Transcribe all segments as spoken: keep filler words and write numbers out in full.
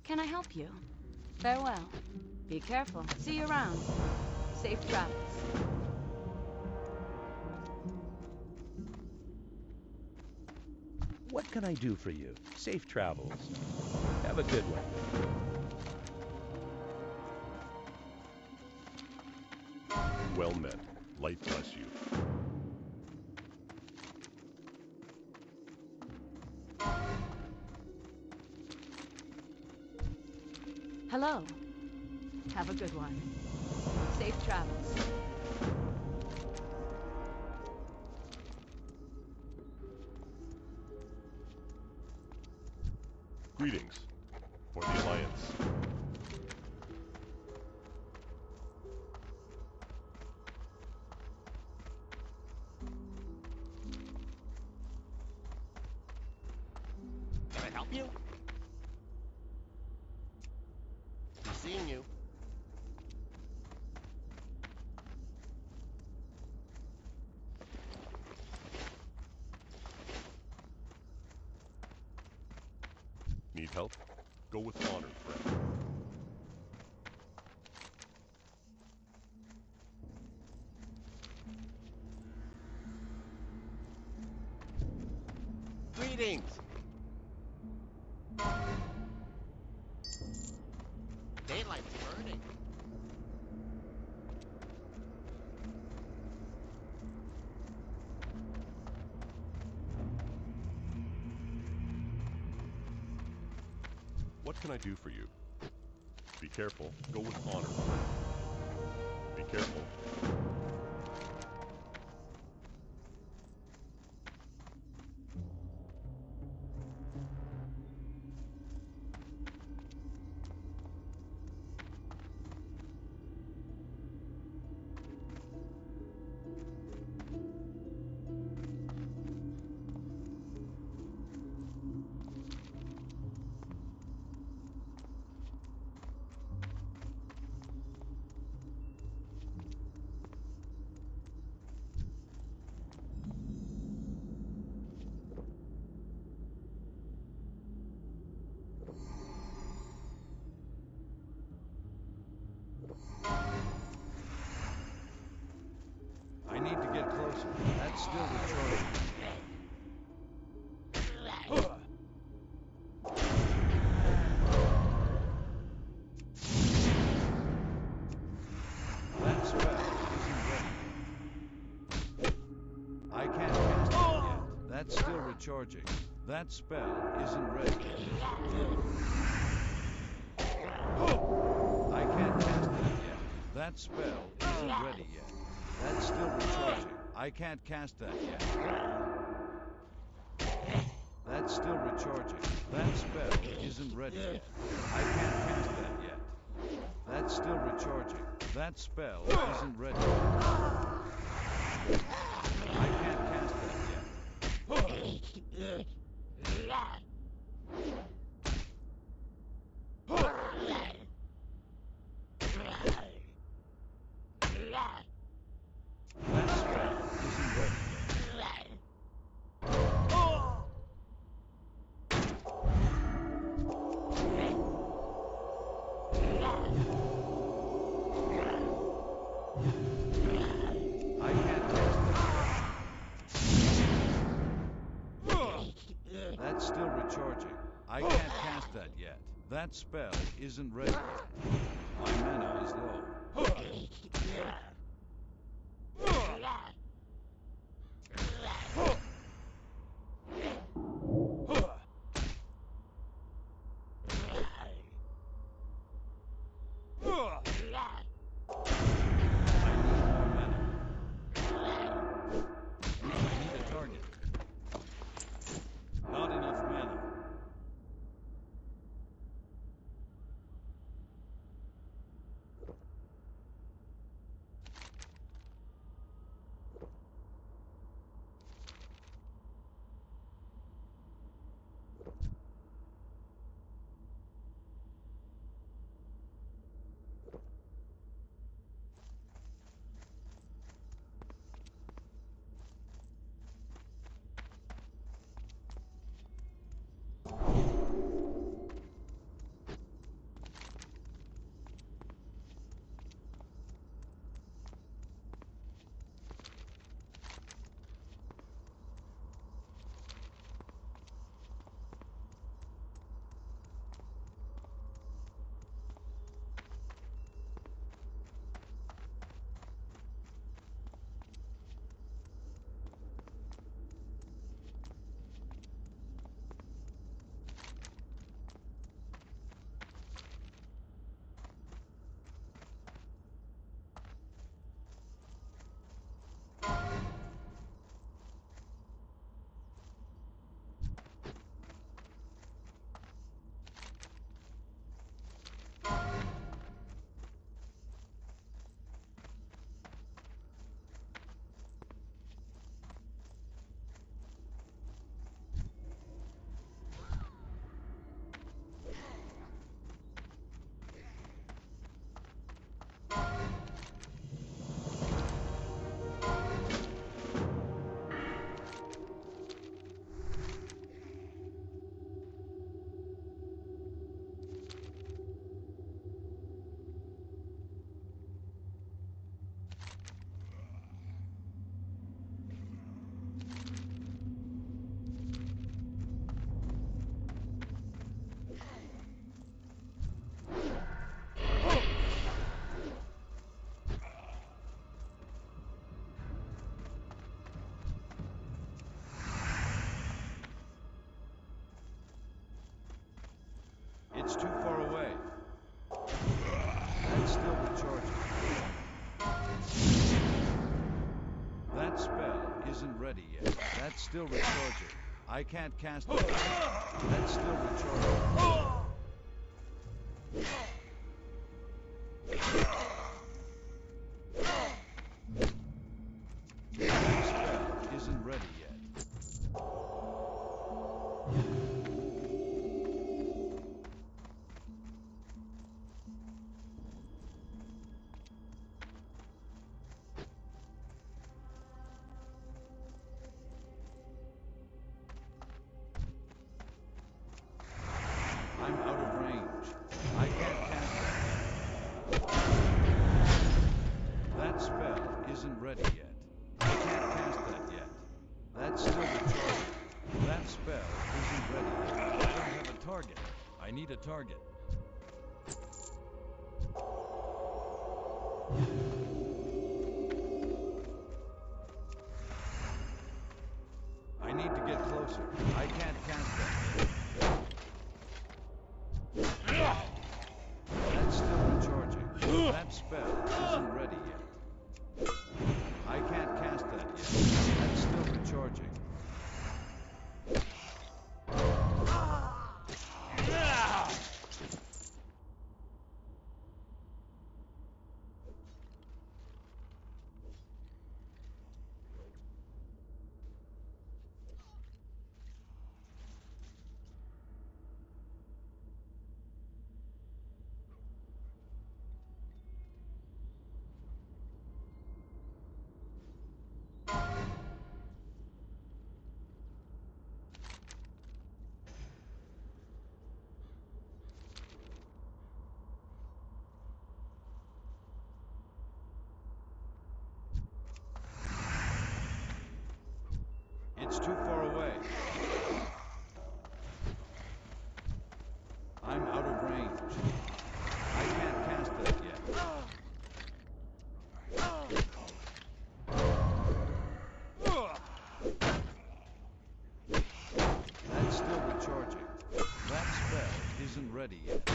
Can I help you? Farewell. Be careful. See you around. Safe travels. What can I do for you? Safe travels. Have a good one. Well met. Light bless you. Hello. Have a good one. Safe travels. Greetings. For the Alliance. Can I help you? Be seeing you. Need help? Go with honor, friend. Greetings. Daylight's burning. What can I do for you? Be careful. Go with honor, friend. Be careful. I need to get closer. That's still recharging. That spell isn't ready yet. I can't cast it yet. That's still recharging. That spell isn't ready yet. I can't cast that yet. That spell isn't ready yet. That's still recharging. I can't cast that yet. That's still recharging. That spell isn't ready yet. I can't cast that yet. That's still recharging. That spell isn't ready yet. I can't cast that yet. That spell isn't ready yet. I can't cast that yet. That's still recharging. I can't cast that yet. That spell isn't ready yet. My mana is low. I need more mana. I need a target. Not enough mana. isn't ready yet. That's still recharging. I can't cast that yet. That's still recharging. That spell isn't ready yet. I'm out of range. I can't cast that yet. That spell isn't ready yet. I can't cast that yet. That's still recharging. That spell isn't ready yet. I don't have a target. I need a target. I need to get closer. I can't cast that yet. That's still recharging. That spell isn't ready yet. I can't cast that yet. That's still recharging. It's too far away. I'm out of range. I can't cast that yet. That's still recharging. That spell isn't ready yet.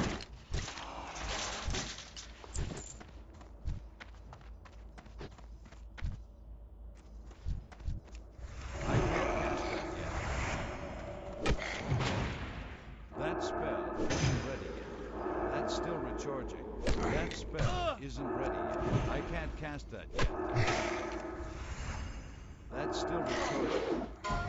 I can't cast that yet. That spell isn't ready yet. That's still recharging. That spell isn't ready yet. I can't cast that yet. That's still recharging.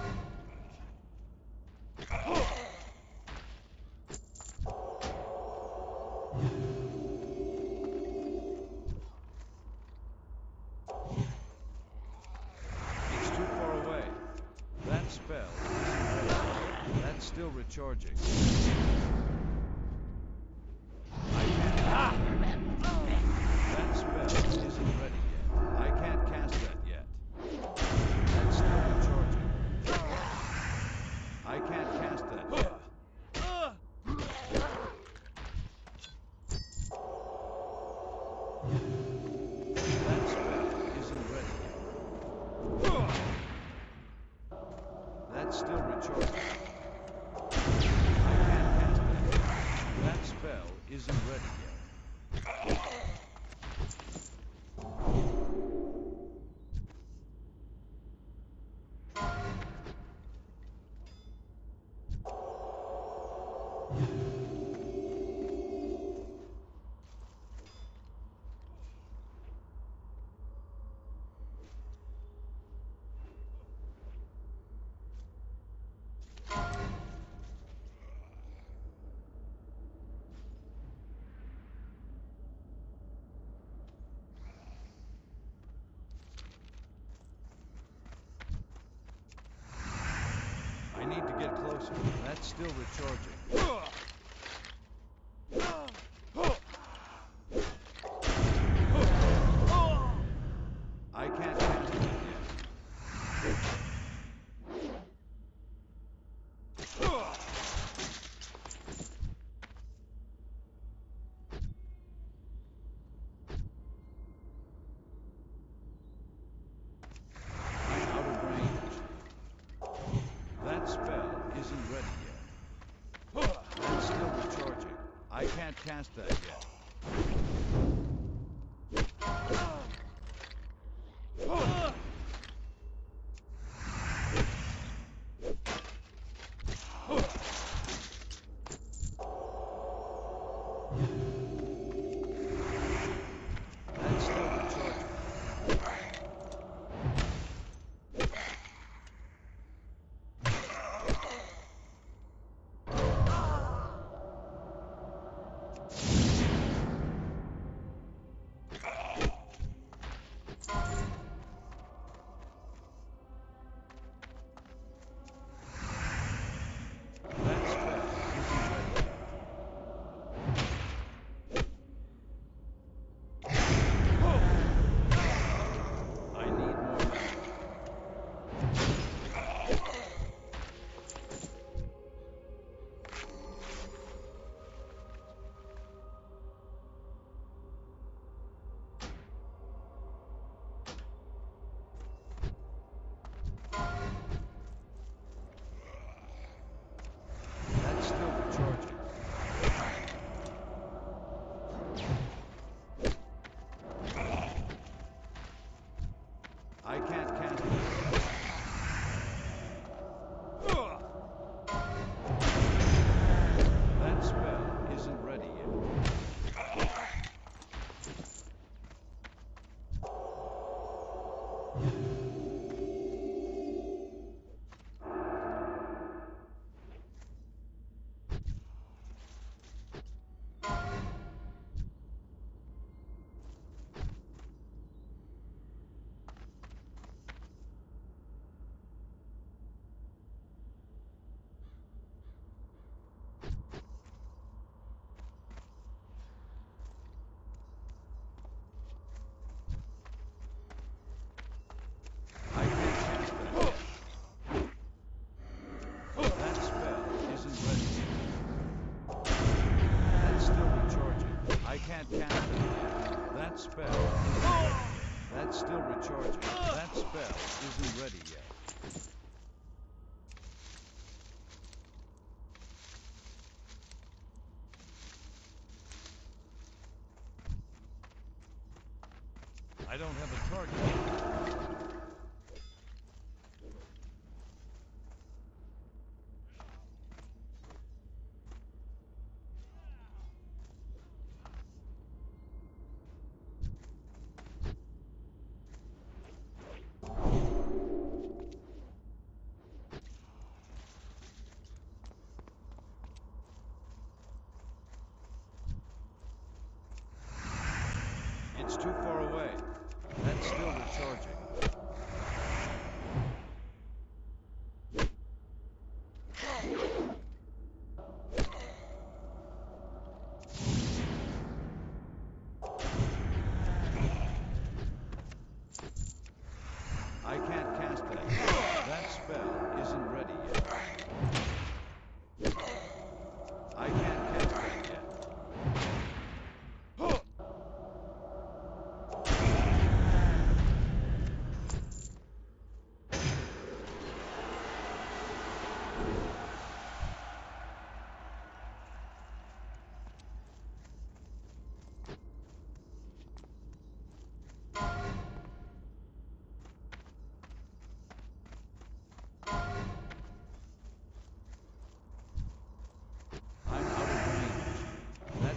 It's too far away. That spell isn't ready yet. That's still recharging. I can't cast that. That spell isn't ready yet. I can't cast that yet. That's still recharging. I can't cast that yet. That spell isn't ready yet. That's still recharging. I can't cast that yet. That spell isn't ready yet. I need to get closer. That's still recharging. I can't cast that yet. I'm out of range. That spell isn't ready yet. That's still recharging. I can't cast that yet.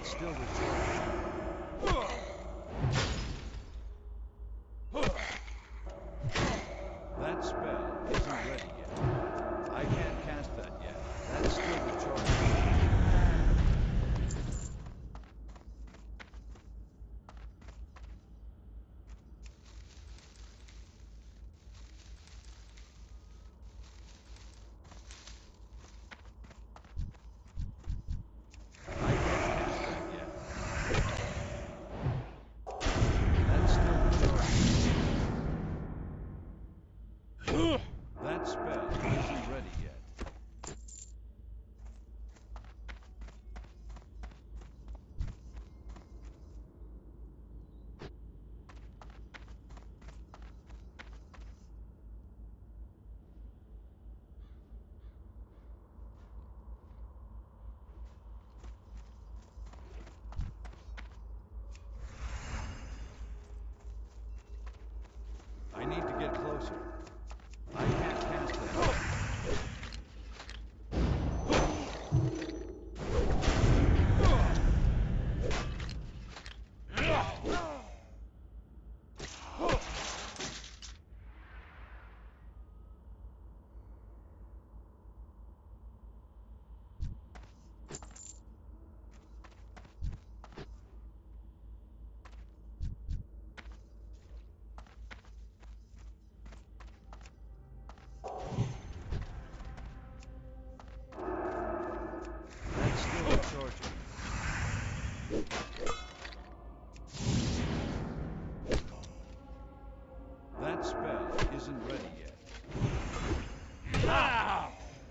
That's still recharging. That spell isn't ready yet. I can't cast that yet. That's still recharging. I can't cast that yet. That's still recharging. That spell isn't ready yet. I need to get closer. I can't cast that. That's still recharging. That spell isn't ready yet. Ah!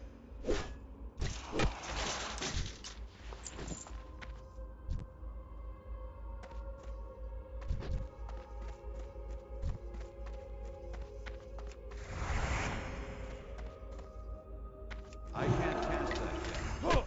I can't cast that yet.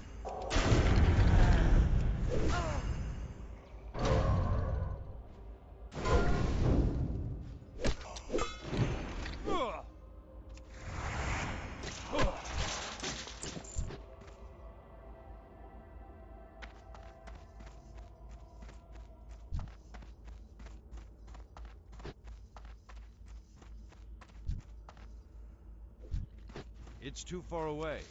It's too far away.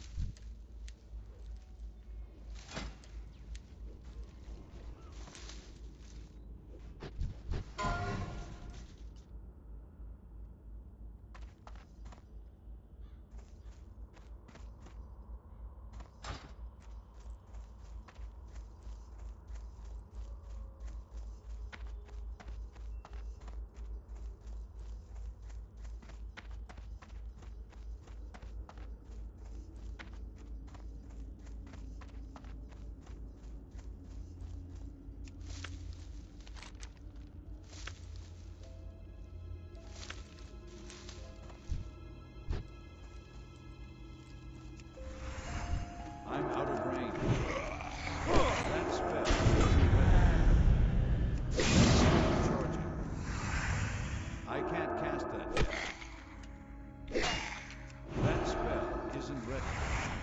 I'm out of range. That spell isn't ready. That's still recharging. I can't cast that yet. That spell isn't ready.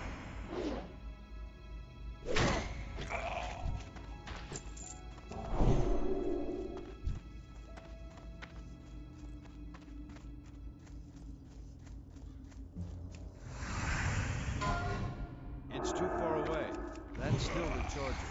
It's too far away. That's still recharging.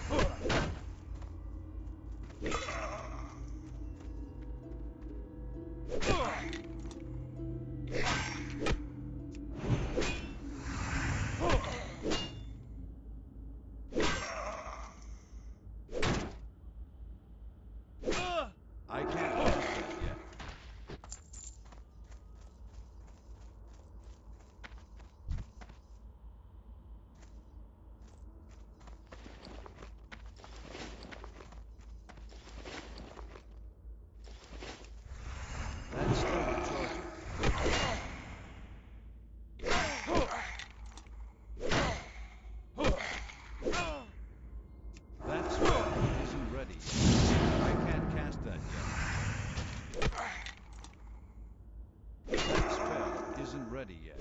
I can't cast that yet. That's still recharging. That spell isn't ready. I can't cast that yet. That spell isn't ready yet.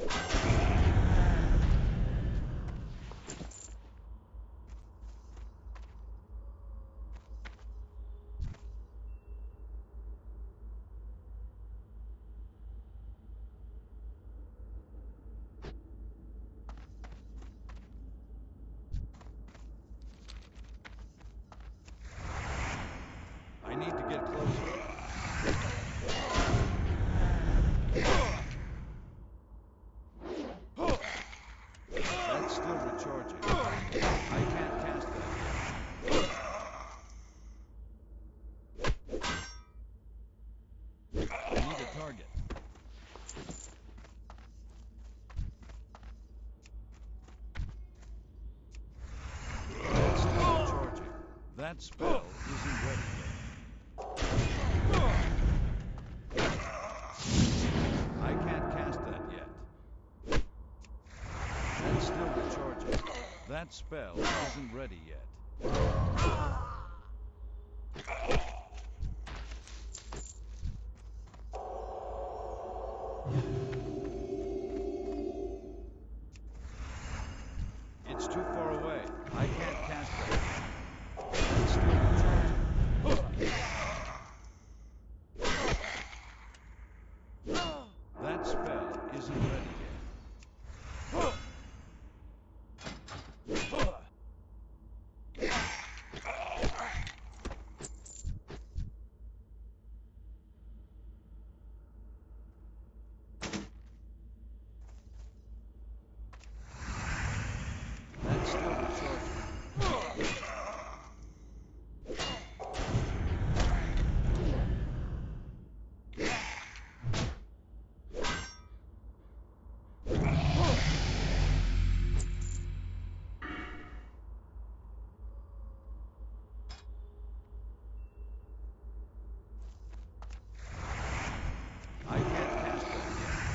That spell isn't ready yet. I can't cast that yet. That's still recharging. That spell isn't ready yet. It's too far away. I can't cast that yet. That's still recharging. That spell isn't ready yet. That's still recharging. I can't cast that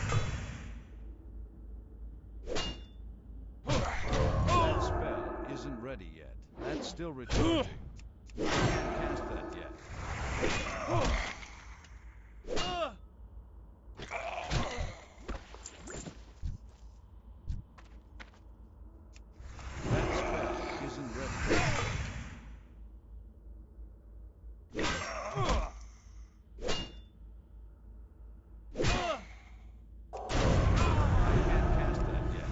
yet. That spell isn't ready yet. That's still recharging. I can't cast that yet. That spell isn't ready yet. I can't cast that yet.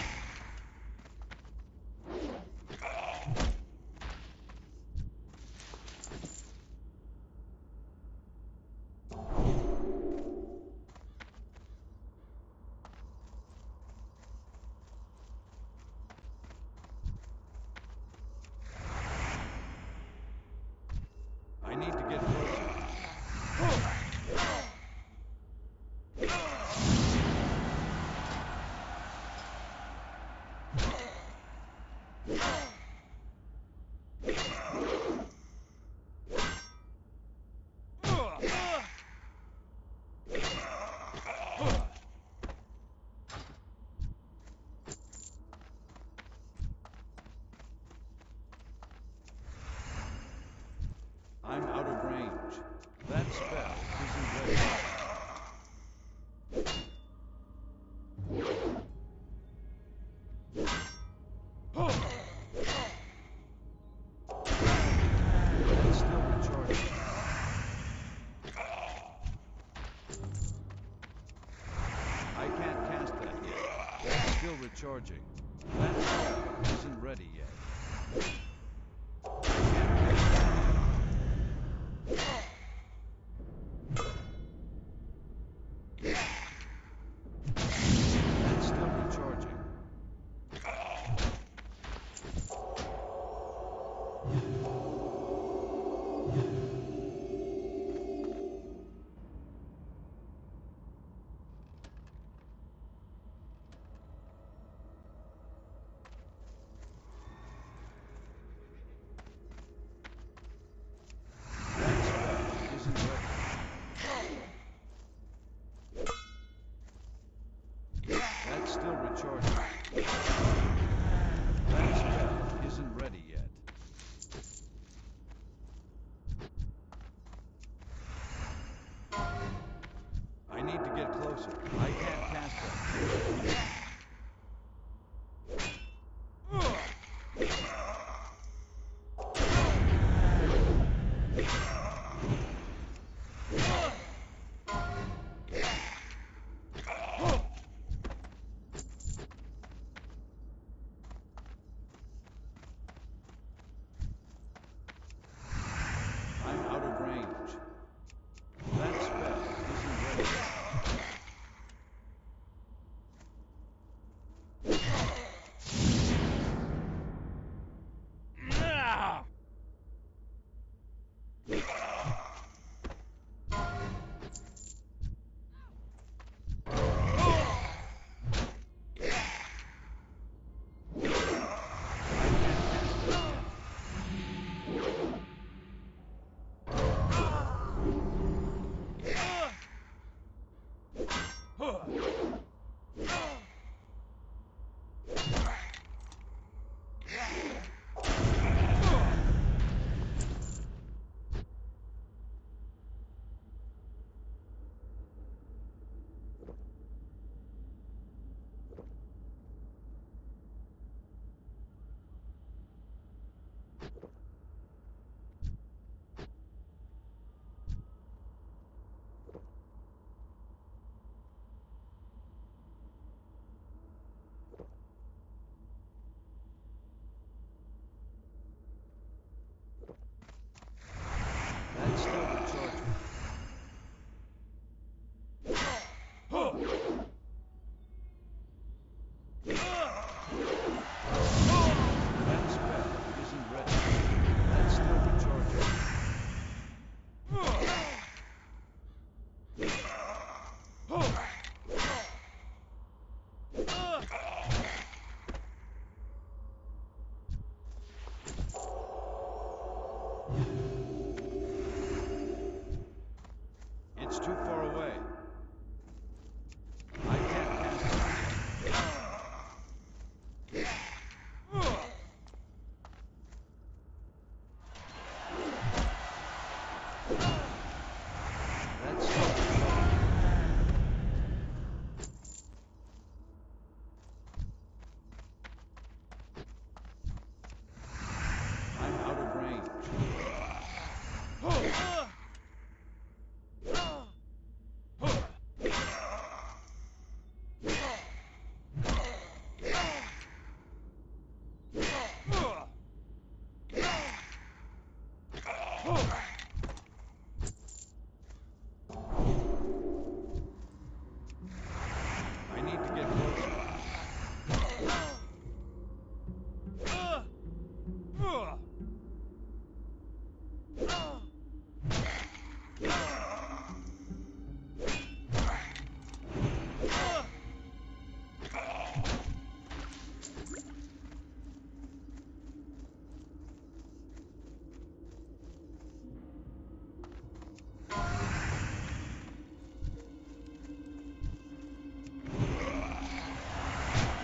I need to get closer. I'm out of range. That spell isn't ready. That's still recharging. I can't cast that yet. That's still recharging. That spell isn't ready yet. I can't cast that yet. That's still recharging. That spell isn't ready. That's still recharging. That spell isn't ready yet. I need to get closer. I can't cast that.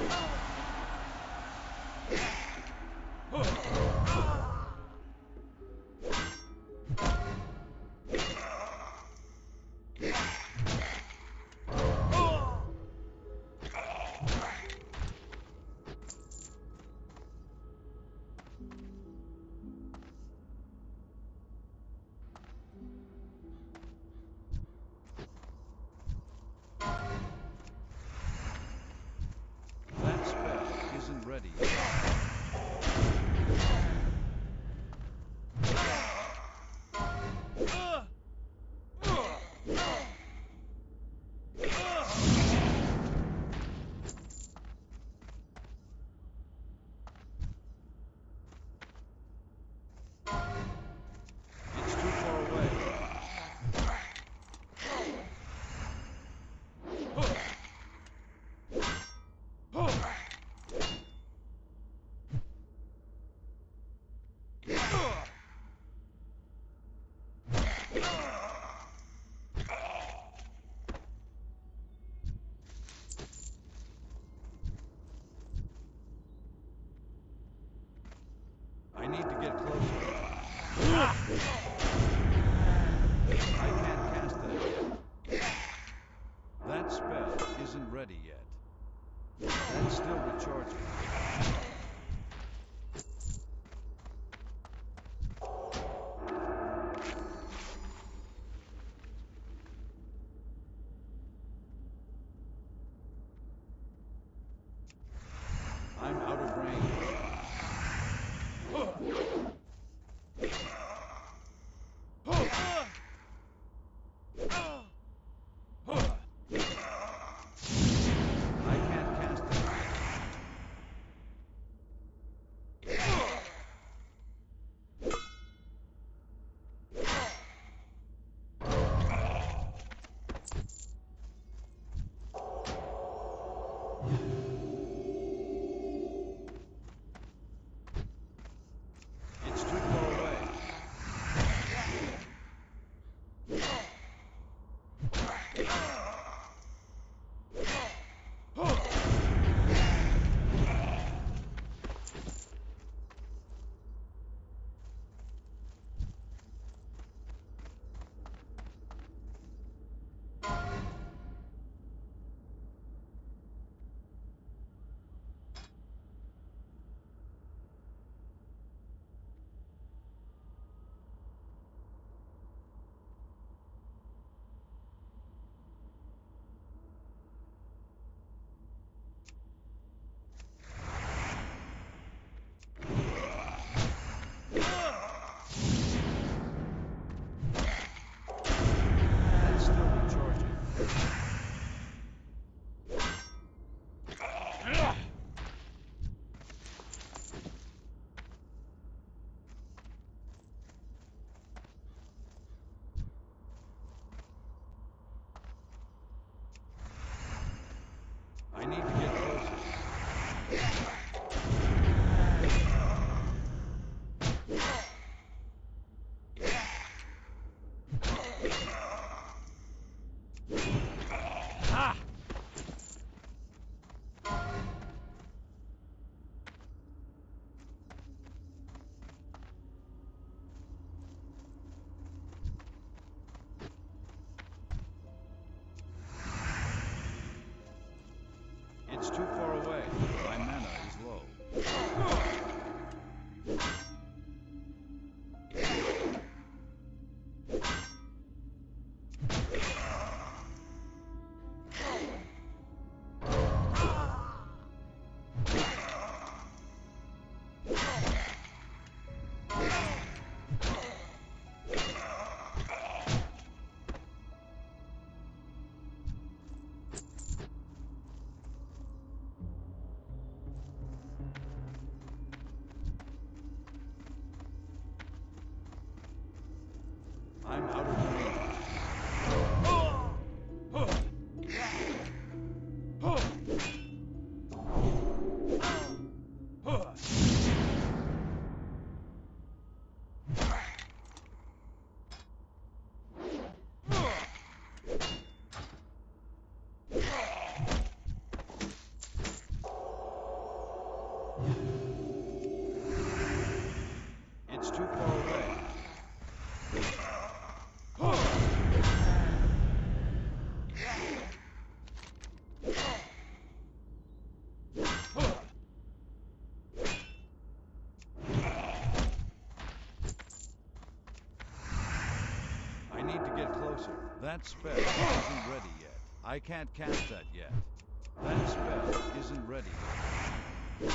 That spell isn't ready yet. It's too far away. I need to get closer. I can't cast that yet. That spell isn't ready yet. That's still recharging. I'm out of range. I can't cast it. It's too far away. That's still recharging. I need to get closer. It's too far away. My mana is low. It's too far away. I need to get closer. That spell isn't ready yet. I can't cast that yet. That spell isn't ready yet.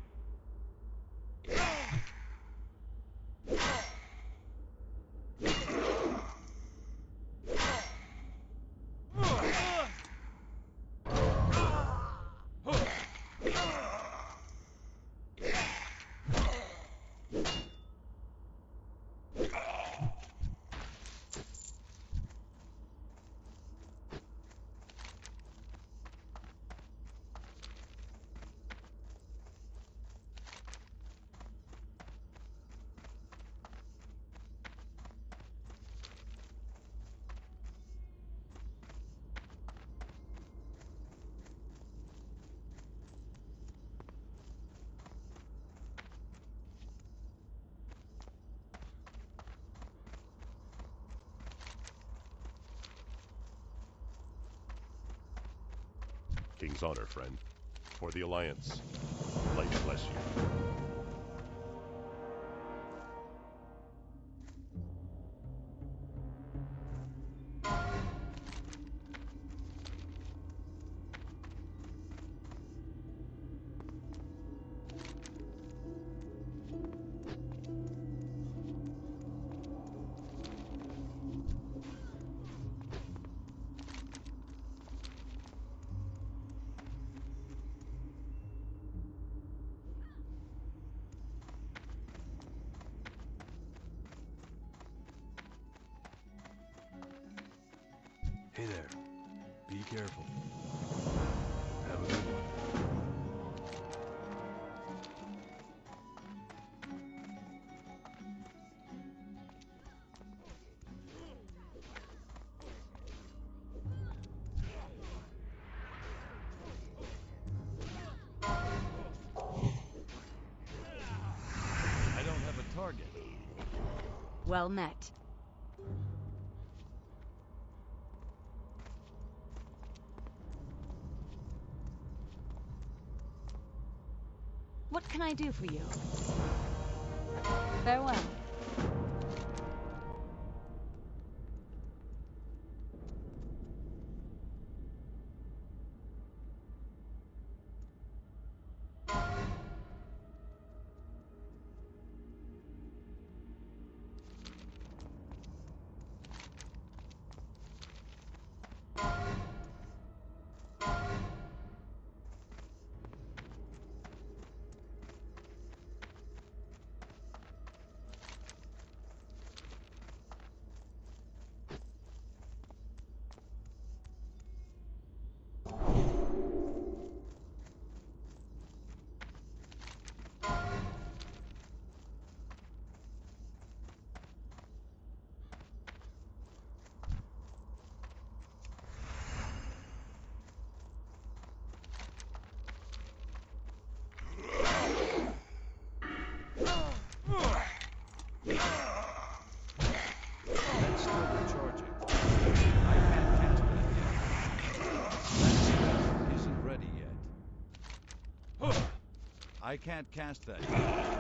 King's honor, friend. For the Alliance. Light bless you. Hey there. Be careful. Have a good one. I don't have a target. Well met. What can I do for you? Farewell. That's still recharging. I can't cast that yet. That spell isn't ready yet. I can't cast that yet.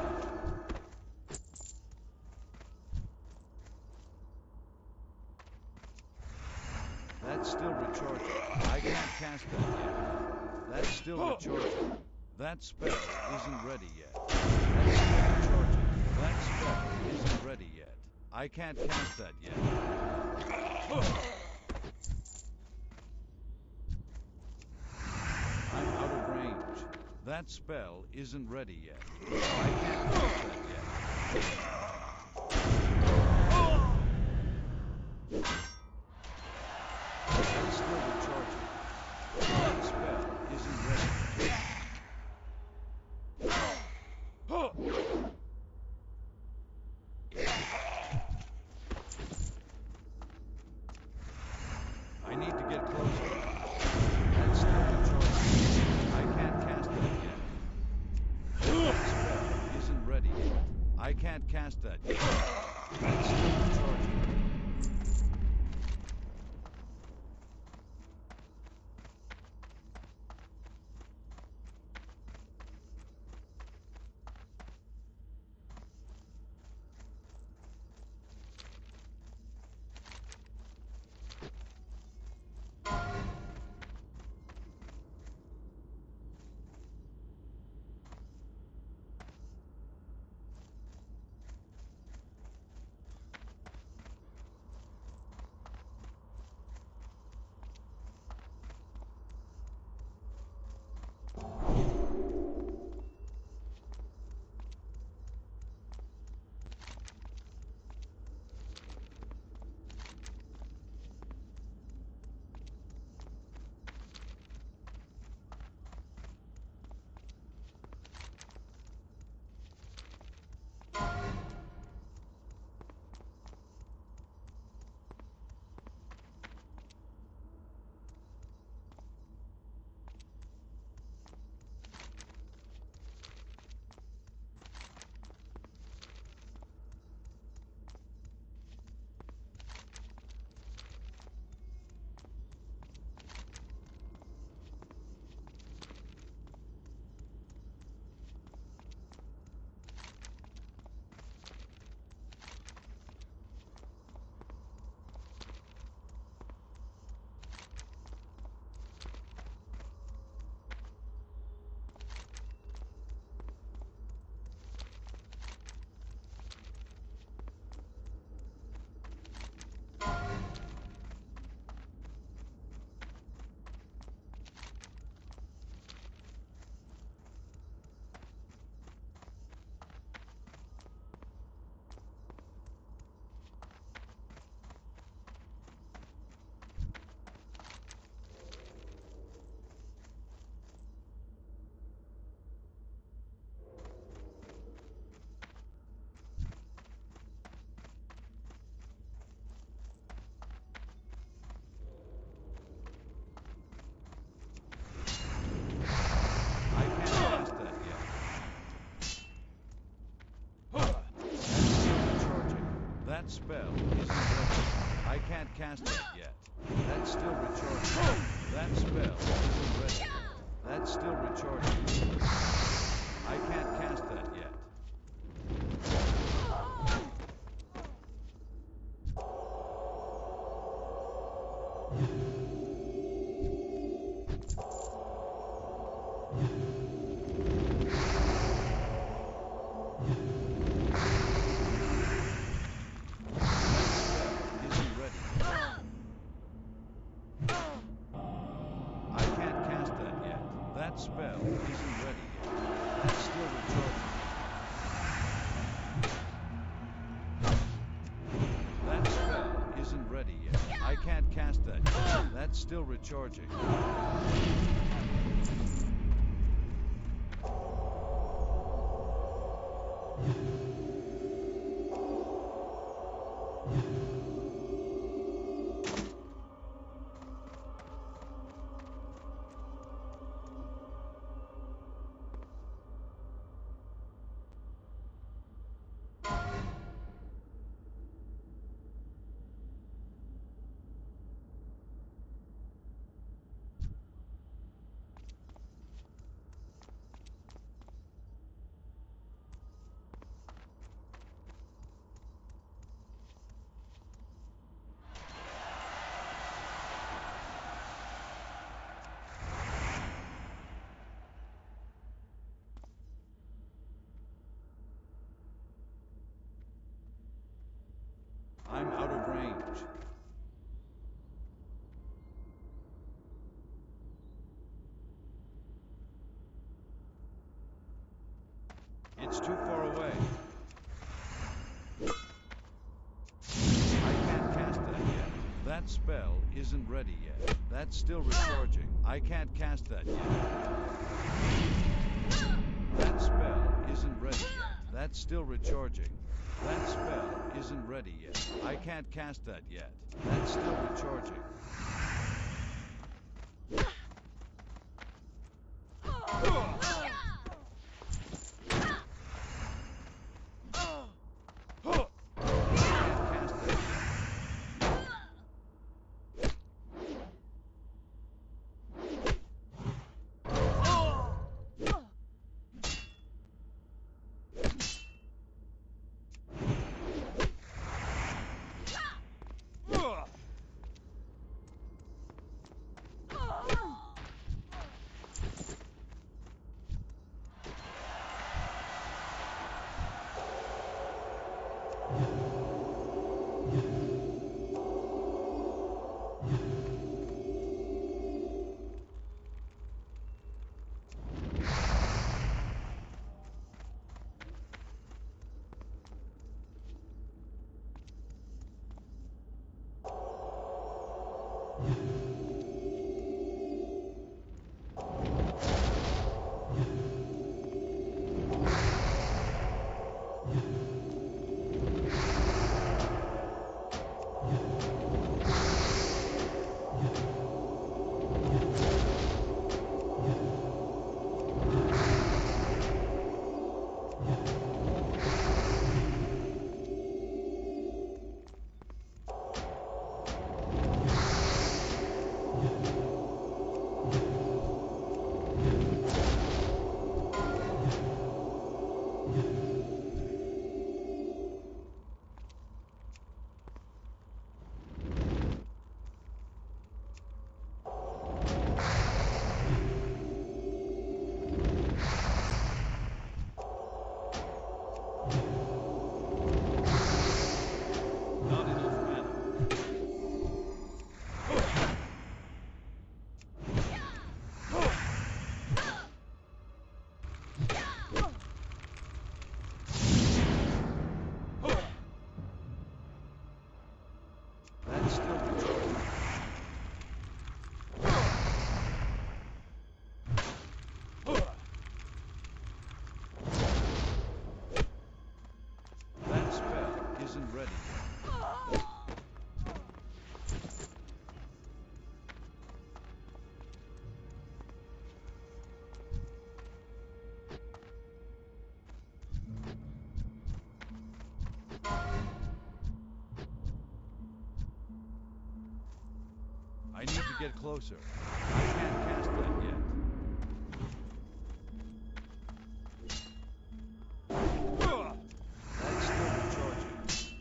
That's still recharging. I can't cast that yet. That's still recharging. That spell isn't ready yet. That's still recharging. That spell isn't ready yet. I can't cast that yet. I'm out of range. That spell isn't ready yet. I can't cast that yet. That's still recharging. That spell isn't ready. I need to get closer. That's still recharging. I can't cast that yet. can't cast that yet. That's still recharging. That spell isn't ready. I can't cast that yet. That's still recharging. That spell isn't ready. That's still recharging. I can't cast that yet. That spell isn't ready yet. That's still recharging. That spell isn't ready yet. I can't cast that yet. That's still recharging. I'm out of range. It's too far away. I can't cast that yet. That spell isn't ready yet. That's still recharging. I can't cast that yet. That spell isn't ready yet. That's still recharging. That spell isn't ready yet. I can't cast that yet. That's still recharging. to get closer. I can't cast that yet. That's still recharging.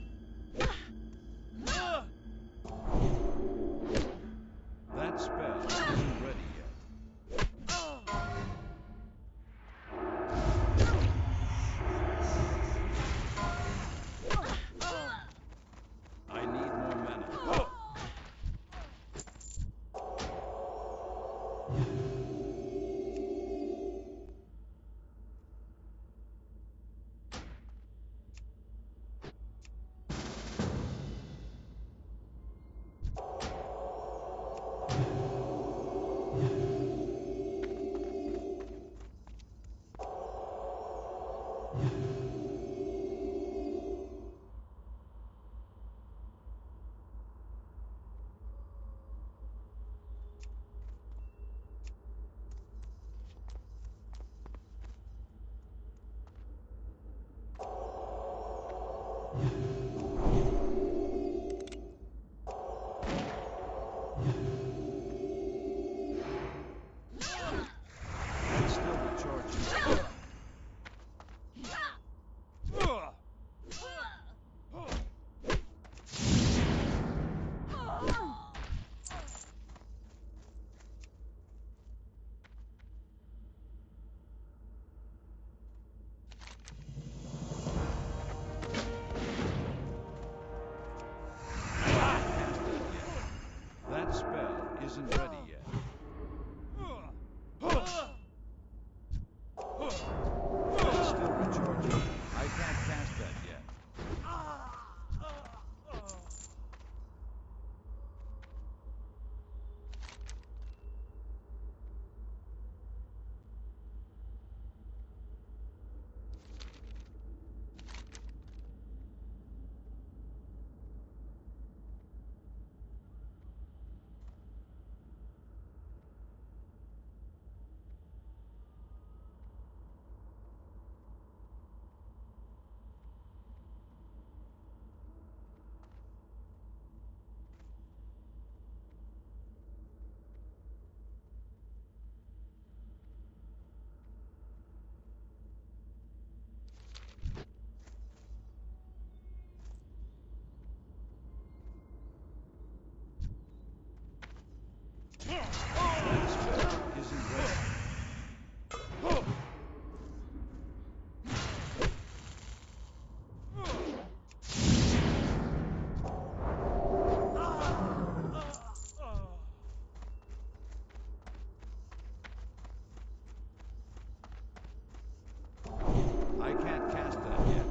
That spell isn't ready yet. I need more mana. That's still recharging. That spell isn't ready yet. That's still recharging. I can't cast that yet. That spell isn't ready. I can't cast that yet.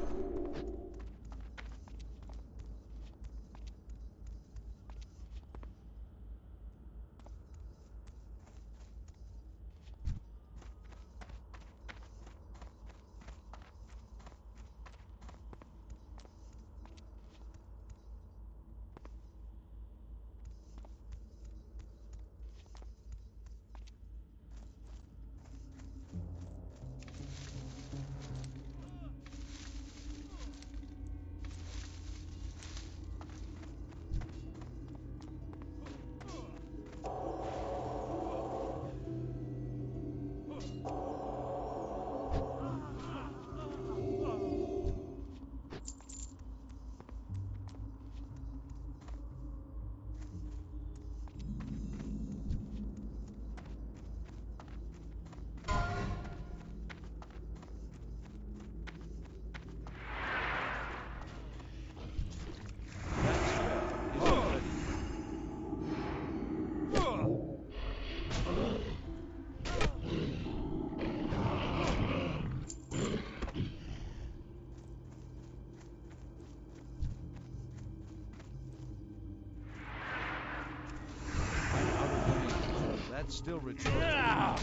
That's still recharging.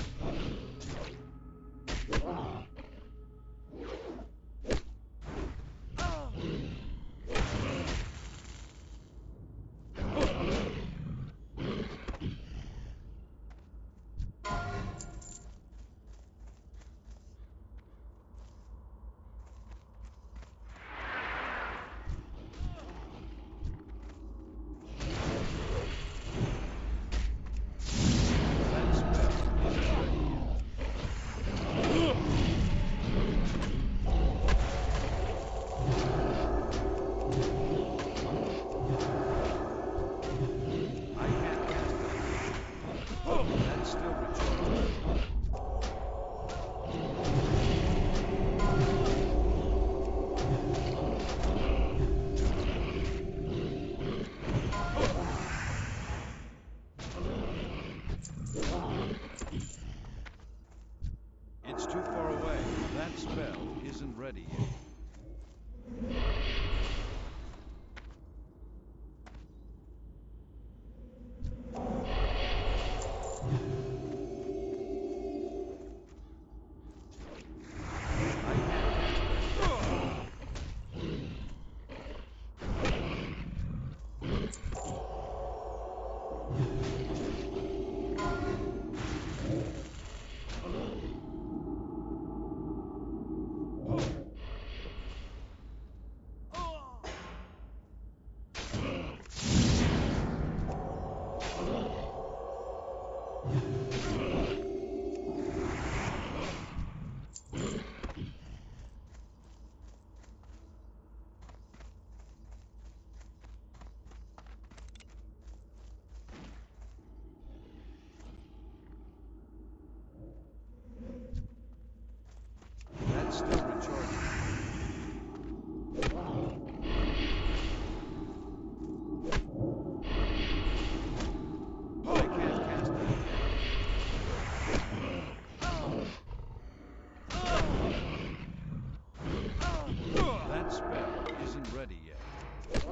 It's too far away. That spell isn't ready yet. That's still recharging. I can't cast that yet. That spell isn't ready yet.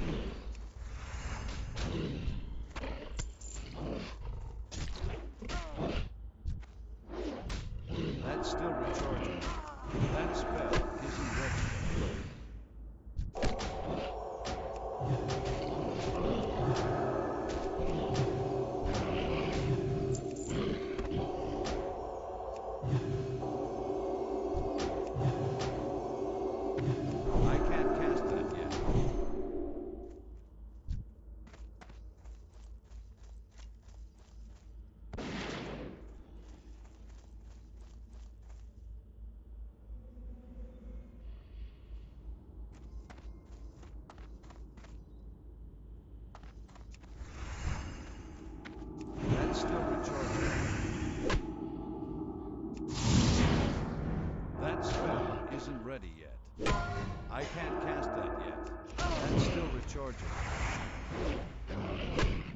That's still recharging. That spell isn't ready yet. I can't cast that yet. That's still recharging. That spell isn't ready yet. I can't cast that yet. That's still recharging.